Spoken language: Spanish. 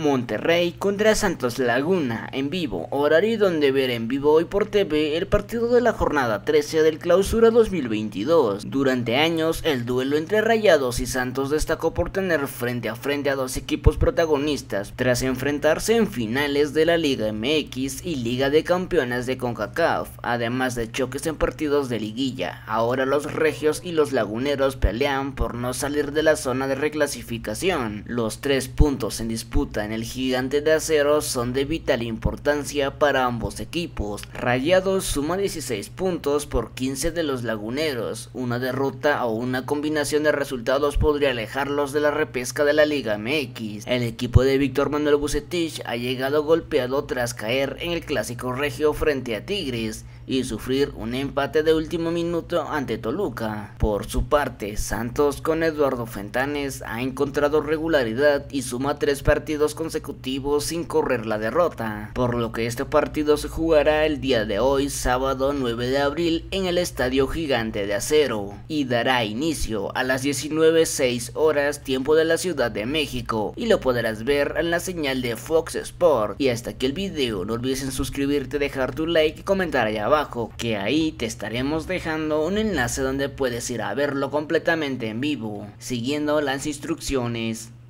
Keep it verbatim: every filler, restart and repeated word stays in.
Monterrey contra Santos Laguna en vivo, horario donde ver en vivo hoy por T V el partido de la jornada trece del Clausura dos mil veintidós. Durante años el duelo entre Rayados y Santos destacó por tener frente a frente a dos equipos protagonistas tras enfrentarse en finales de la Liga M X y Liga de Campeones de CONCACAF, además de choques en partidos de liguilla. Ahora los regios y los laguneros pelean por no salir de la zona de reclasificación. Los tres puntos en disputa en el Gigante de Acero son de vital importancia para ambos equipos. Rayados suma dieciséis puntos por quince de los laguneros. Una derrota o una combinación de resultados podría alejarlos de la repesca de la Liga M X. El equipo de Víctor Manuel Bucetich ha llegado golpeado tras caer en el clásico regio frente a Tigres y sufrir un empate de último minuto ante Toluca. Por su parte, Santos con Eduardo Fentanes ha encontrado regularidad y suma tres partidos consecutivos sin correr la derrota, por lo que este partido se jugará el día de hoy, sábado nueve de abril, en el Estadio Gigante de Acero, y dará inicio a las diecinueve seis horas tiempo de la Ciudad de México, y lo podrás ver en la señal de Fox Sport. Y hasta aquí el video, no olvides en suscribirte, dejar tu like y comentar allá abajo, que ahí te estaremos dejando un enlace donde puedes ir a verlo completamente en vivo, siguiendo las instrucciones.